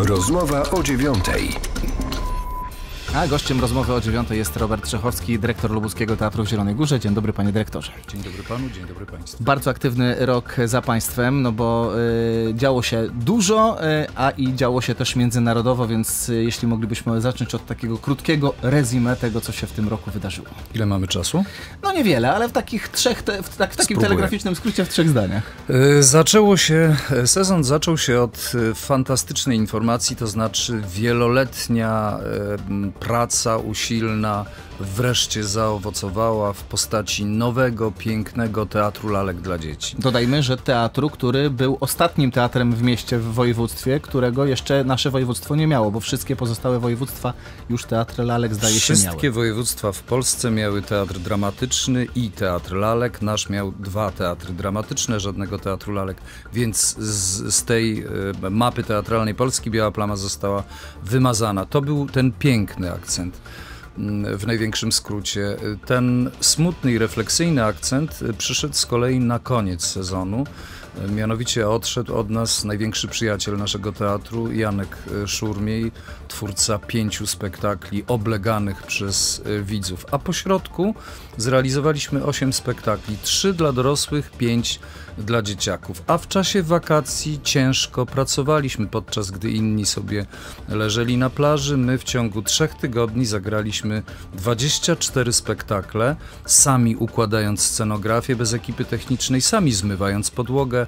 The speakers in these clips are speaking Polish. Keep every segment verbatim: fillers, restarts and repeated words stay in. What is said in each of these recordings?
Rozmowa o dziewiątej. A gościem rozmowy o dziewiątej jest Robert Czechowski, dyrektor Lubuskiego Teatru w Zielonej Górze. Dzień dobry, panie dyrektorze. Dzień dobry panu, dzień dobry państwu. Bardzo aktywny rok za państwem, no bo y, działo się dużo, y, a i działo się też międzynarodowo, więc y, jeśli moglibyśmy zacząć od takiego krótkiego resume tego, co się w tym roku wydarzyło. Ile mamy czasu? No niewiele, ale w takich trzech, te, w, tak, w takim Spróbuję. telegraficznym skrócie w trzech zdaniach. Y, Zaczęło się, sezon zaczął się od y, fantastycznej informacji, to znaczy wieloletnia y, praca usilna wreszcie zaowocowała w postaci nowego, pięknego Teatru Lalek dla dzieci. Dodajmy, że teatru, który był ostatnim teatrem w mieście, w województwie, którego jeszcze nasze województwo nie miało, bo wszystkie pozostałe województwa już Teatry Lalek, zdaje się, miały. Wszystkie województwa w Polsce miały teatr dramatyczny i teatr lalek. Nasz miał dwa teatry dramatyczne, żadnego teatru lalek, więc z, z tej y, mapy teatralnej Polski biała plama została wymazana. To był ten piękny akcent. W największym skrócie. Ten smutny i refleksyjny akcent przyszedł z kolei na koniec sezonu. Mianowicie odszedł od nas największy przyjaciel naszego teatru, Janek Szurmiej, twórca pięciu spektakli obleganych przez widzów. A po środku zrealizowaliśmy osiem spektakli, trzy dla dorosłych, pięć dla dzieciaków. A w czasie wakacji ciężko pracowaliśmy, podczas gdy inni sobie leżeli na plaży. My w ciągu trzech tygodni zagraliśmy dwadzieścia cztery spektakle, sami układając scenografię bez ekipy technicznej, sami zmywając podłogę,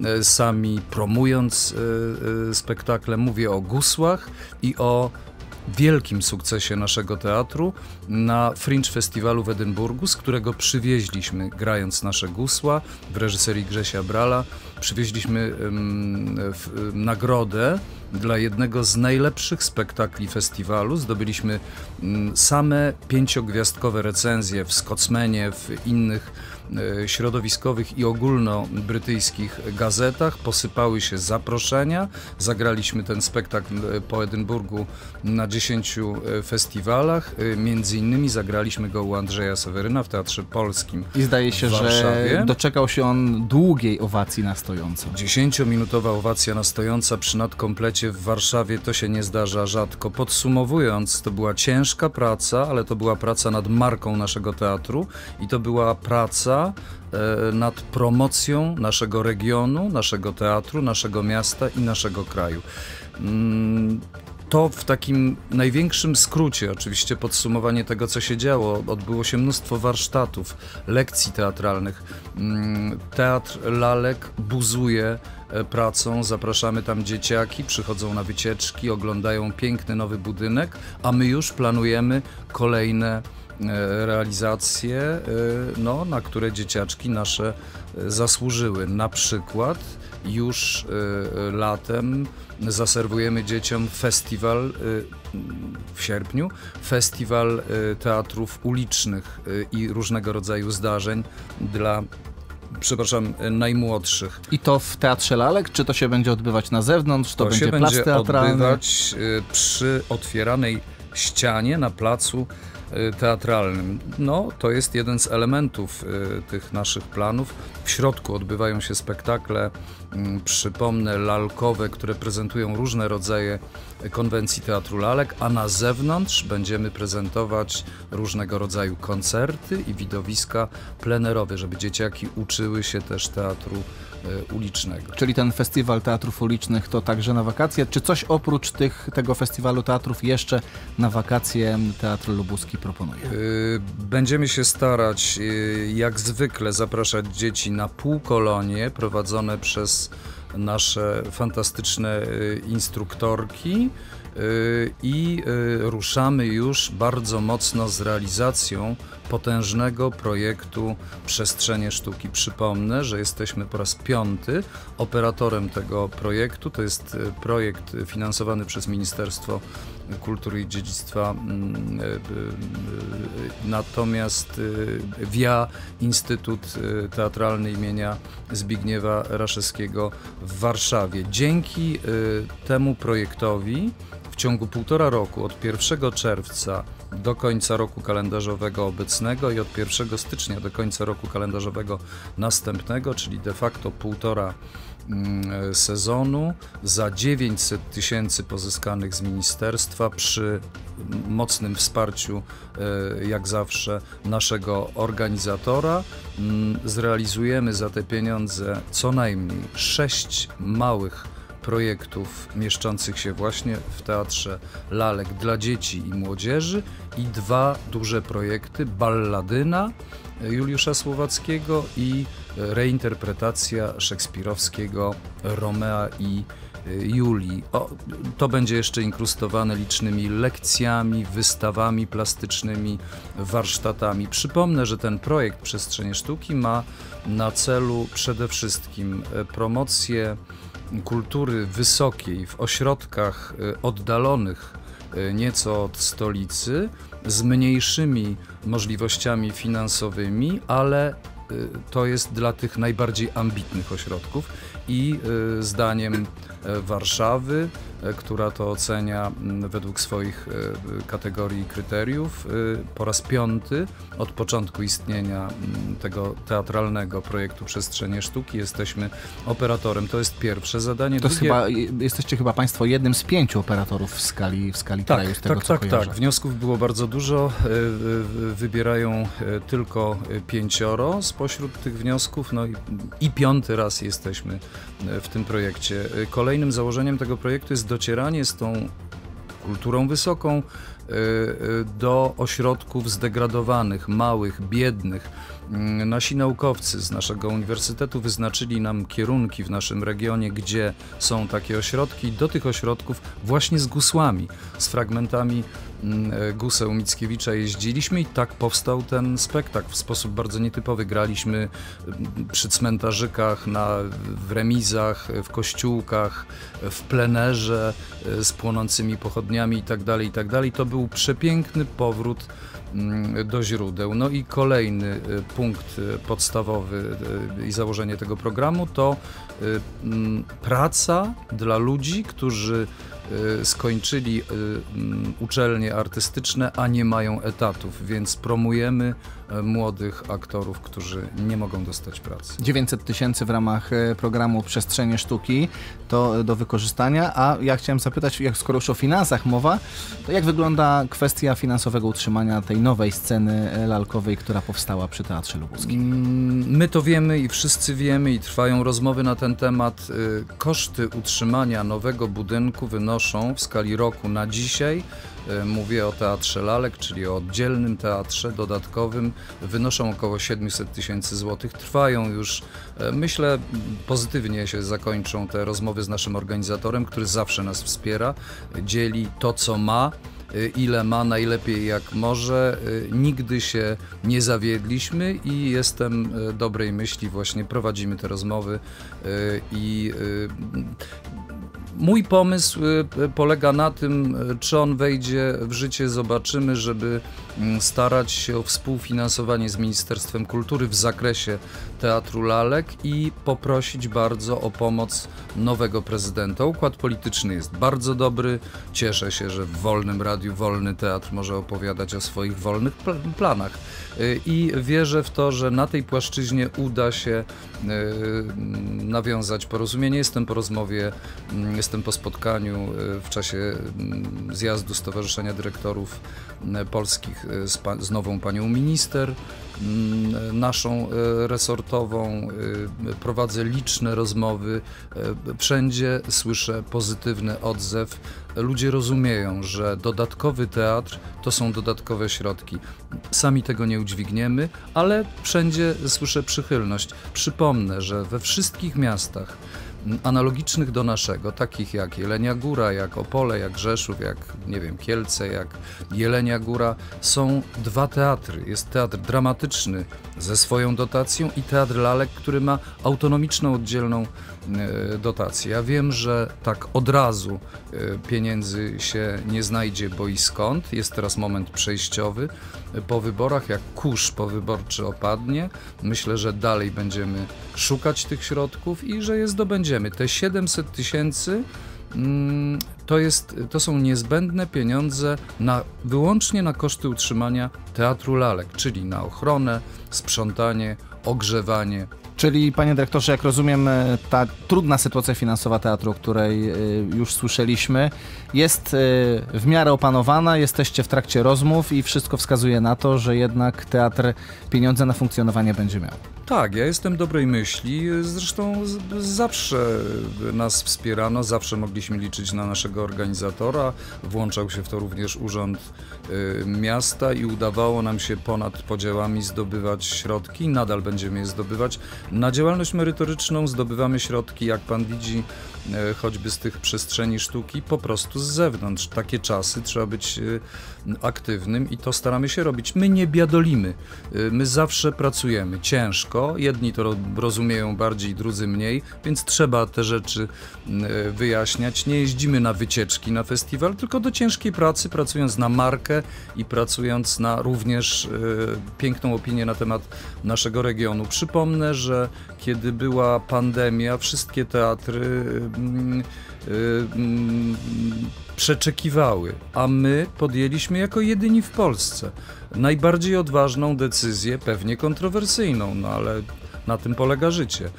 sami promując spektakle. Mówię o gusłach i o wielkim sukcesie naszego teatru na Fringe Festiwalu w Edynburgu, z którego przywieźliśmy, grając nasze gusła w reżyserii Grzesia Brala, przywieźliśmy um, w, nagrodę dla jednego z najlepszych spektakli festiwalu. Zdobyliśmy um, same pięciogwiazdkowe recenzje w Scotsmanie, w innych środowiskowych i ogólnobrytyjskich gazetach. Posypały się zaproszenia. Zagraliśmy ten spektakl po Edynburgu na dziesięciu festiwalach. Między innymi zagraliśmy go u Andrzeja Seweryna w Teatrze Polskim. I zdaje się, w Warszawie. Że doczekał się on długiej owacji na stojąco. Dziesięciominutowa owacja na stojąca przy nadkomplecie w Warszawie to się nie zdarza rzadko. Podsumowując, to była ciężka praca, ale to była praca nad marką naszego teatru i to była praca nad promocją naszego regionu, naszego teatru, naszego miasta i naszego kraju. To w takim największym skrócie, oczywiście podsumowanie tego, co się działo. Odbyło się mnóstwo warsztatów, lekcji teatralnych. Teatr Lalek buzuje pracą, zapraszamy tam dzieciaki, przychodzą na wycieczki, oglądają piękny nowy budynek, a my już planujemy kolejne realizacje, no, na które dzieciaczki nasze zasłużyły. Na przykład już latem zaserwujemy dzieciom festiwal w sierpniu, festiwal teatrów ulicznych i różnego rodzaju zdarzeń dla, przepraszam, najmłodszych. I to w Teatrze Lalek? Czy to się będzie odbywać na zewnątrz? To, to będzie się plac będzie teatralny? odbywać przy otwieranej ścianie na placu teatralnym. No, to jest jeden z elementów y, tych naszych planów. W środku odbywają się spektakle, y, przypomnę, lalkowe, które prezentują różne rodzaje konwencji teatru lalek, a na zewnątrz będziemy prezentować różnego rodzaju koncerty i widowiska plenerowe, żeby dzieciaki uczyły się też teatru y, ulicznego. Czyli ten festiwal teatrów ulicznych to także na wakacje? Czy coś oprócz tych, tego festiwalu teatrów jeszcze na wakacje Teatr Lubuski proponuje? Będziemy się starać, jak zwykle, zapraszać dzieci na półkolonie prowadzone przez nasze fantastyczne instruktorki i ruszamy już bardzo mocno z realizacją potężnego projektu Przestrzenie Sztuki. Przypomnę, że jesteśmy po raz piąty operatorem tego projektu. To jest projekt finansowany przez Ministerstwo Kultury i Dziedzictwa, natomiast via Instytut Teatralny imienia Zbigniewa Raszewskiego w Warszawie. Dzięki temu projektowi w ciągu półtora roku, od pierwszego czerwca do końca roku kalendarzowego obecnego i od pierwszego stycznia do końca roku kalendarzowego następnego, czyli de facto półtora sezonu za dziewięćset tysięcy pozyskanych z ministerstwa przy mocnym wsparciu, jak zawsze, naszego organizatora. Zrealizujemy za te pieniądze co najmniej sześć małych projektów mieszczących się właśnie w Teatrze Lalek dla dzieci i młodzieży i dwa duże projekty: Balladyna Juliusza Słowackiego i reinterpretacja szekspirowskiego Romea i Julii. O, to będzie jeszcze inkrustowane licznymi lekcjami, wystawami plastycznymi, warsztatami. Przypomnę, że ten projekt Przestrzenie Sztuki ma na celu przede wszystkim promocję kultury wysokiej w ośrodkach oddalonych nieco od stolicy, z mniejszymi możliwościami finansowymi, ale to jest dla tych najbardziej ambitnych ośrodków i zdaniem Warszawy, która to ocenia według swoich kategorii i kryteriów, po raz piąty od początku istnienia tego teatralnego projektu Przestrzenie Sztuki jesteśmy operatorem. To jest pierwsze zadanie. To jest Drugie... chyba, jesteście chyba Państwo jednym z pięciu operatorów w skali, w skali tak, kraju, z tego tak, co tak, kojarzę. tak. Wniosków było bardzo dużo. Wybierają tylko pięcioro spośród tych wniosków, no i, i piąty raz jesteśmy w tym projekcie. Kolejnym założeniem tego projektu jest docieranie z tą kulturą wysoką do ośrodków zdegradowanych, małych, biednych. Nasi naukowcy z naszego uniwersytetu wyznaczyli nam kierunki w naszym regionie, gdzie są takie ośrodki. Do tych ośrodków właśnie z gusłami, z fragmentami Guseł Mickiewicza jeździliśmy i tak powstał ten spektakl w sposób bardzo nietypowy. Graliśmy przy cmentarzykach, na, w remizach, w kościółkach, w plenerze z płonącymi pochodniami i tak dalej, i tak dalej. To był przepiękny powrót do źródeł. No i kolejny punkt podstawowy i założenie tego programu to praca dla ludzi, którzy skończyli uczelnie artystyczne, a nie mają etatów, więc promujemy młodych aktorów, którzy nie mogą dostać pracy. dziewięćset tysięcy w ramach programu Przestrzenie Sztuki to do wykorzystania, a ja chciałem zapytać, jak skoro już o finansach mowa, to jak wygląda kwestia finansowego utrzymania tej nowej sceny lalkowej, która powstała przy Teatrze Lubuskim? My to wiemy i wszyscy wiemy i trwają rozmowy na ten temat. Koszty utrzymania nowego budynku wynoszą w skali roku na dzisiaj, mówię o Teatrze Lalek, czyli o oddzielnym teatrze dodatkowym, wynoszą około siedemset tysięcy złotych. Trwają już, myślę, pozytywnie się zakończą te rozmowy z naszym organizatorem, który zawsze nas wspiera, dzieli to, co ma, ile ma, najlepiej jak może. Nigdy się nie zawiedliśmy i jestem dobrej myśli, właśnie prowadzimy te rozmowy i mój pomysł polega na tym, czy on wejdzie w życie, zobaczymy, żeby starać się o współfinansowanie z Ministerstwem Kultury w zakresie Teatru Lalek i poprosić bardzo o pomoc nowego prezydenta. Układ polityczny jest bardzo dobry. Cieszę się, że w wolnym radiu wolny teatr może opowiadać o swoich wolnych pl- planach. I wierzę w to, że na tej płaszczyźnie uda się nawiązać porozumienie. Jestem po rozmowie, jestem po spotkaniu w czasie zjazdu Stowarzyszenia Dyrektorów Polskich z, pa- z nową panią minister, naszą resortową. Prowadzę liczne rozmowy. Wszędzie słyszę pozytywny odzew. Ludzie rozumieją, że dodatkowy teatr to są dodatkowe środki. Sami tego nie udźwigniemy, ale wszędzie słyszę przychylność. Przypomnę, że we wszystkich miastach analogicznych do naszego, takich jak Jelenia Góra, jak Opole, jak Rzeszów, jak, nie wiem, Kielce, jak Jelenia Góra, są dwa teatry. Jest teatr dramatyczny ze swoją dotacją i teatr Lalek, który ma autonomiczną, oddzielną e, dotację. Ja wiem, że tak od razu e, pieniędzy się nie znajdzie, bo i skąd. Jest teraz moment przejściowy. Po wyborach, jak kurz powyborczy opadnie, myślę, że dalej będziemy szukać tych środków i że je zdobędziemy. Te siedemset tysięcy mm, to, jest, to są niezbędne pieniądze na, wyłącznie na koszty utrzymania Teatru Lalek, czyli na ochronę, sprzątanie, ogrzewanie, Czyli, panie dyrektorze, jak rozumiem, ta trudna sytuacja finansowa teatru, o której już słyszeliśmy, jest w miarę opanowana, jesteście w trakcie rozmów i wszystko wskazuje na to, że jednak teatr pieniądze na funkcjonowanie będzie miał. Tak, ja jestem dobrej myśli, zresztą z, zawsze nas wspierano, zawsze mogliśmy liczyć na naszego organizatora, włączał się w to również Urząd y, Miasta i udawało nam się ponad podziałami zdobywać środki, nadal będziemy je zdobywać. Na działalność merytoryczną zdobywamy środki, jak pan widzi, y, choćby z tych przestrzeni sztuki, po prostu z zewnątrz. Takie czasy, trzeba być y, aktywnym i to staramy się robić. My nie biadolimy, y, my zawsze pracujemy ciężko. Jedni to rozumieją bardziej, drudzy mniej, więc trzeba te rzeczy wyjaśniać. Nie jeździmy na wycieczki, na festiwal, tylko do ciężkiej pracy, pracując na markę i pracując na również piękną opinię na temat naszego regionu. Przypomnę, że kiedy była pandemia, wszystkie teatry przeczekiwały, a my podjęliśmy jako jedyni w Polsce najbardziej odważną decyzję, pewnie kontrowersyjną, no ale na tym polega życie,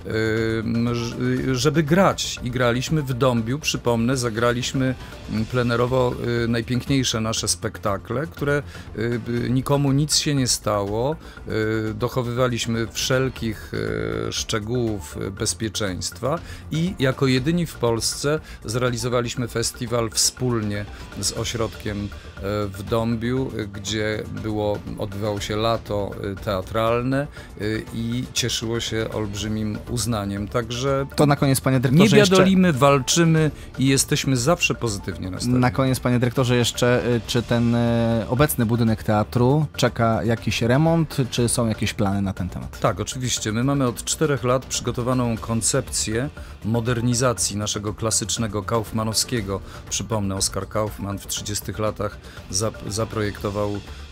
żeby grać i graliśmy w Dąbiu, przypomnę, zagraliśmy plenerowo najpiękniejsze nasze spektakle, które nikomu nic się nie stało, dochowywaliśmy wszelkich szczegółów bezpieczeństwa i jako jedyni w Polsce zrealizowaliśmy festiwal wspólnie z ośrodkiem w Dąbiu, gdzie było, odbywało się lato teatralne i cieszyło się olbrzymim uznaniem, także to na koniec, panie dyrektorze, nie biadolimy, jeszcze... walczymy i jesteśmy zawsze pozytywnie nastawieni. Na koniec, panie dyrektorze, jeszcze czy ten obecny budynek teatru czeka jakiś remont, czy są jakieś plany na ten temat? Tak, oczywiście. My mamy od czterech lat przygotowaną koncepcję modernizacji naszego klasycznego kaufmanowskiego. Przypomnę, Oskar Kaufman w trzydziestych latach zaprojektował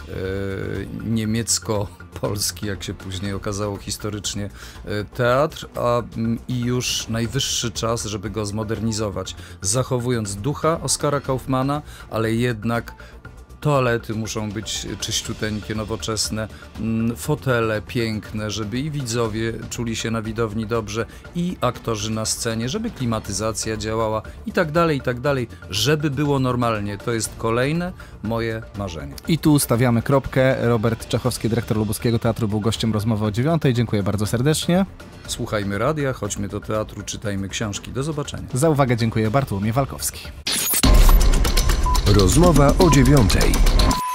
niemiecko-polski, jak się później okazało historycznie, teatr, a i już najwyższy czas, żeby go zmodernizować, zachowując ducha Oskara Kaufmana, ale jednak toalety muszą być czyściuteńkie, nowoczesne, fotele piękne, żeby i widzowie czuli się na widowni dobrze, i aktorzy na scenie, żeby klimatyzacja działała i tak dalej, i tak dalej, żeby było normalnie. To jest kolejne moje marzenie. I tu stawiamy kropkę. Robert Czachowski, dyrektor Lubuskiego Teatru, był gościem rozmowy o dziewiątej. Dziękuję bardzo serdecznie. Słuchajmy radia, chodźmy do teatru, czytajmy książki. Do zobaczenia. Za uwagę dziękuję. Bartłomiej Walkowski. Rozmowa o dziewiątej.